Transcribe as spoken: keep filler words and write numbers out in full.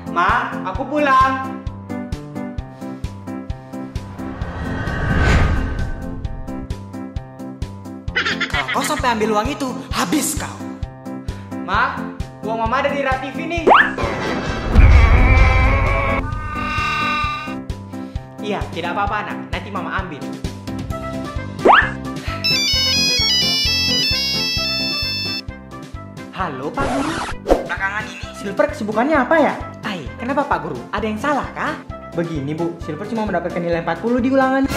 Ma, aku pulang. Kalau kau sampai ambil uang itu, habis kau. Ma, uang Mama ada di rak T V nih. Iya, tidak apa-apa anak. Nanti Mama ambil. Halo Pak Guru. Belakangan ini Silver kesibukannya apa ya? Ay, kenapa Pak Guru? Ada yang salah kah? Begini Bu, Silver cuma mendapatkan nilai empat puluh di ulangan.